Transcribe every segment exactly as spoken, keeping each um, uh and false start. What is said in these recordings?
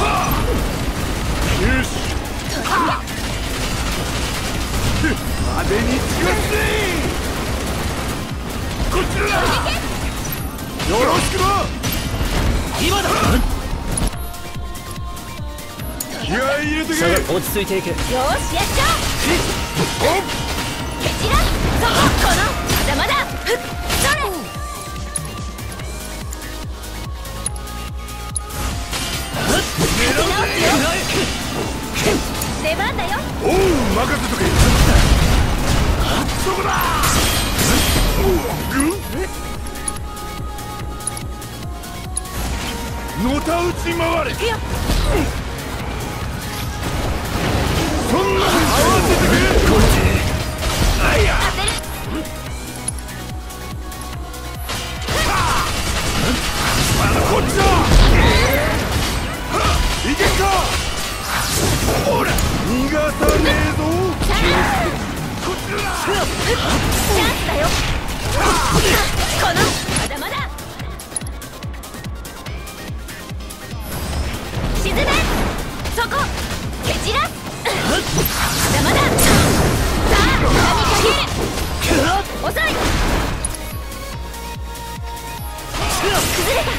よし派手に近づけ。こっちだ。よろしくな。今だ。気合い入れてけ。落ち着いていけ。よし、やっちゃおう。ケチラ、そこ、このまだまだ。ふっ、それ。出番だよ。おう、任せとけ。そこだ。のたうち回れ。いや、そんなに合わせてくれ。こっち。あいや。当てる。こっちだ。いけんか。ほら、逃がさねえぞ。こっちだ。チャンスだよ。このまだまだ。沈め。そこ。蹴散らす。まだまだ。さあ、波かける。遅い。崩れた。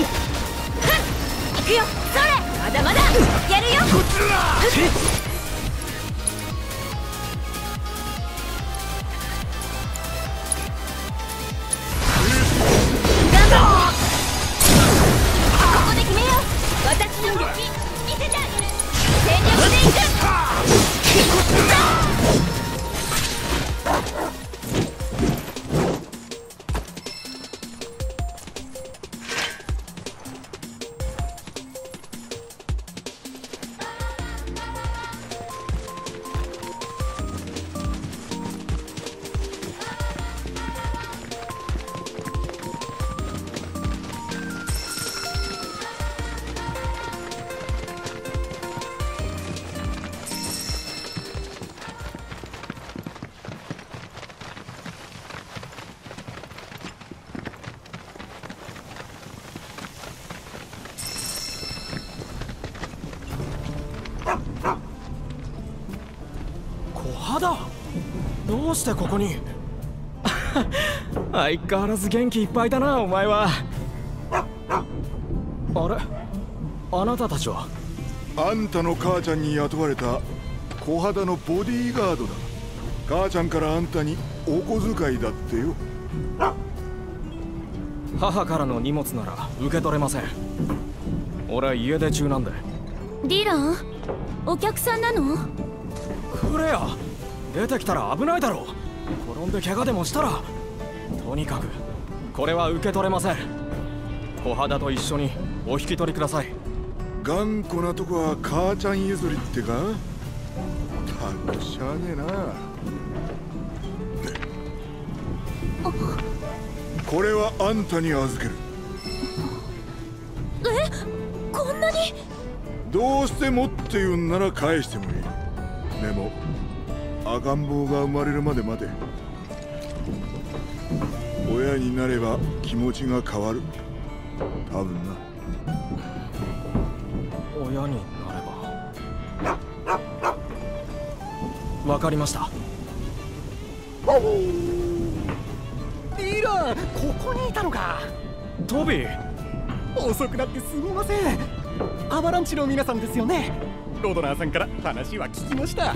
行くよ。それ。まだまだ。やるよ。こっちだ。私の動き見せてあげる。全力でいく。どうしてここに。相変わらず元気いっぱいだな、お前は。あれ、あなたたちは。あんたの母ちゃんに雇われた小肌のボディーガードだ。母ちゃんからあんたにお小遣いだってよ。母からの荷物なら受け取れません。俺は家出中なんで。 ディラン、お客さんなの？ クレア、出てきたら危ないだろう。転んで怪我でもしたら。とにかくこれは受け取れません。小肌と一緒にお引き取りください。頑固なとこは母ちゃん譲りってか。たくしゃあねえな。これはあんたに預ける。 え、こんなに。 どうしてもって言うんなら返してもいい。でも赤ん坊が生まれるまで待て。親になれば気持ちが変わる。多分な。親になれば。わかりました。 ディラン、ここにいたのか。 トビー、 遅くなってすみません。アバランチの皆さんですよね。ロドナーさんから話は聞きました。 ア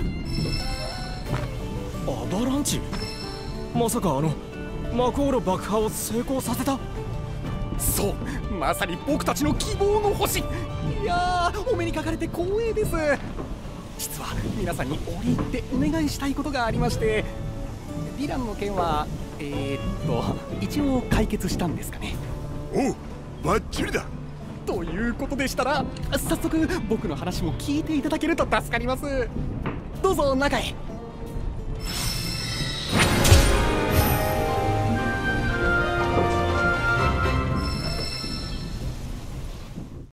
バランチ、まさかあのマコール爆破を成功させた。 そう、まさに僕たちの希望の星。いやー、お目にかかれて光栄です。実は皆さんに折り入ってお願いしたいことがありまして。ディランの件はえー、っと一応解決したんですかね。 おう、バッチリだ。 ということでしたら早速僕の話も聞いていただけると助かります。どうぞ中へ。